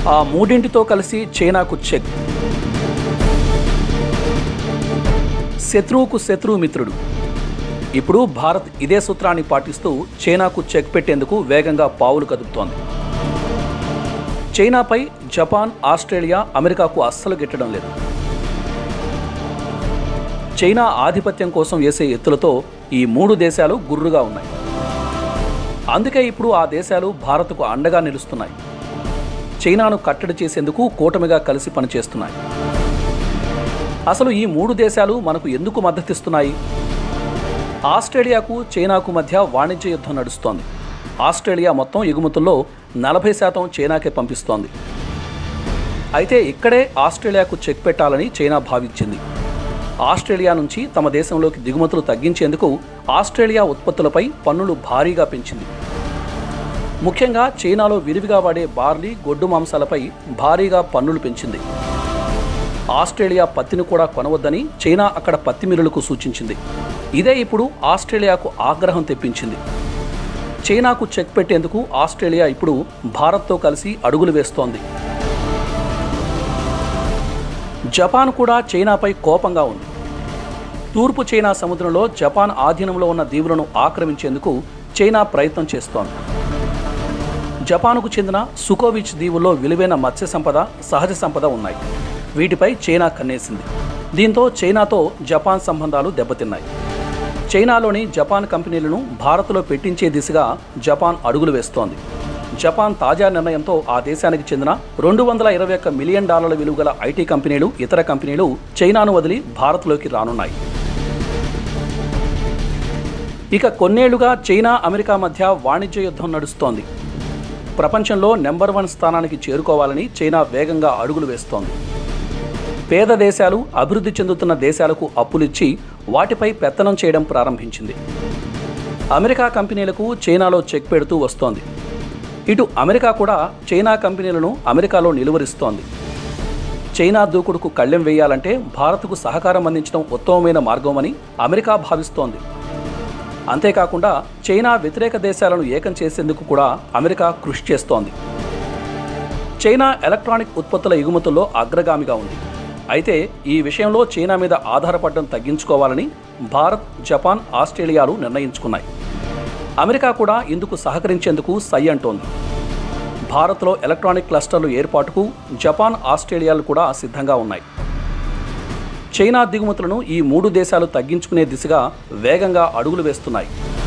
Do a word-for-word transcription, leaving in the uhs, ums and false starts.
ఆ మూడింటితో కలిసి చైనాకు చెక్. శత్రువుకు శత్రువు మిత్రుడు. ఇప్పుడు భారత్ ఇదే సూత్రాన్ని పాటిస్తూ చైనాకు చెక్ పెట్టేందుకు వేగంగా పావులు కదుపుతోంది. చైనాపై జపాన్, ఆస్ట్రేలియా, అమెరికాకు అస్సలు గిట్టడం లేదు. చైనా ఆధిపత్యం కోసం వేసే ఎత్తులతో ఈ మూడు దేశాలు గుర్రుగా ఉన్నాయి. అందుకే ఇప్పుడు ఆ దేశాలు భారత్కు అండగా నిలుస్తున్నాయి. చైనాను కట్టడి చేసేందుకు కూటమిగా కలిసి పనిచేస్తున్నాయి. అసలు ఈ మూడు దేశాలు మనకు ఎందుకు మద్దతిస్తున్నాయి? ఆస్ట్రేలియాకు చైనాకు మధ్య వాణిజ్య యుద్ధం నడుస్తోంది. ఆస్ట్రేలియా మొత్తం ఎగుమతుల్లో నలభై శాతం చైనాకే పంపిస్తోంది. అయితే ఇక్కడే ఆస్ట్రేలియాకు చెక్ పెట్టాలని చైనా భావించింది. ఆస్ట్రేలియా నుంచి తమ దేశంలోకి దిగుమతులు తగ్గించేందుకు ఆస్ట్రేలియా ఉత్పత్తులపై పన్నులు భారీగా పెంచింది. ముఖ్యంగా చైనాలో విరివిగా వాడే బార్లీ, గొడ్డు మాంసాలపై భారీగా పన్నులు పెంచింది. ఆస్ట్రేలియా పత్తిని కూడా కొనవద్దని చైనా అక్కడ పత్తి మిల్లులకు సూచించింది. ఇదే ఇప్పుడు ఆస్ట్రేలియాకు ఆగ్రహం తెప్పించింది. చైనాకు చెక్ పెట్టేందుకు ఆస్ట్రేలియా ఇప్పుడు భారత్తో కలిసి అడుగులు వేస్తోంది. జపాన్ కూడా చైనాపై కోపంగా ఉంది. తూర్పు చైనా సముద్రంలో జపాన్ ఆధీనంలో ఉన్న దీవులను ఆక్రమించేందుకు చైనా ప్రయత్నం చేస్తోంది. జపాన్కు చెందిన సుకోవిచ్ దీవుల్లో విలువైన మత్స్య సంపద, సహజ సంపద ఉన్నాయి. వీటిపై చైనా కన్నేసింది. దీంతో చైనాతో జపాన్ సంబంధాలు దెబ్బతిన్నాయి. చైనాలోని జపాన్ కంపెనీలను భారత్లో పెట్టించే దిశగా జపాన్ అడుగులు వేస్తోంది. జపాన్ తాజా నిర్ణయంతో ఆ దేశానికి చెందిన రెండు వందల ఇరవై ఒక్క మిలియన్ డాలర్ల విలువగల ఐటీ కంపెనీలు, ఇతర కంపెనీలు చైనాను వదిలి భారత్లోకి రానున్నాయి. ఇక కొన్నేళ్లుగా చైనా, అమెరికా మధ్య వాణిజ్య యుద్ధం నడుస్తోంది. ప్రపంచంలో నెంబర్ వన్ స్థానానికి చేరుకోవాలని చైనా వేగంగా అడుగులు వేస్తోంది. పేద దేశాలు, అభివృద్ధి చెందుతున్న దేశాలకు అప్పులిచ్చి వాటిపై పెత్తనం చేయడం ప్రారంభించింది. అమెరికా కంపెనీలకు చైనాలో చెక్ పెడుతూ వస్తోంది. ఇటు అమెరికా కూడా చైనా కంపెనీలను అమెరికాలో నిలువరిస్తోంది. చైనా దూకుడుకు కళ్ళెం వేయాలంటే భారత్కు సహకారం అందించడం ఉత్తమమైన మార్గమని అమెరికా భావిస్తోంది. అంతేకాకుండా చైనా వ్యతిరేక దేశాలను ఏకం చేసేందుకు కూడా అమెరికా కృషి చేస్తోంది. చైనా ఎలక్ట్రానిక్ ఉత్పత్తుల ఎగుమతుల్లో అగ్రగామిగా ఉంది. అయితే ఈ విషయంలో చైనా మీద ఆధారపడడం తగ్గించుకోవాలని భారత్, జపాన్, ఆస్ట్రేలియాలు నిర్ణయించుకున్నాయి. అమెరికా కూడా ఇందుకు సహకరించేందుకు సై అంటోంది. భారత్లో ఎలక్ట్రానిక్ క్లస్టర్లు ఏర్పాటుకు జపాన్, ఆస్ట్రేలియాలు కూడా సిద్ధంగా ఉన్నాయి. చైనా దిగుమతులను ఈ మూడు దేశాలు తగ్గించుకునే దిశగా వేగంగా అడుగులు వేస్తున్నాయి.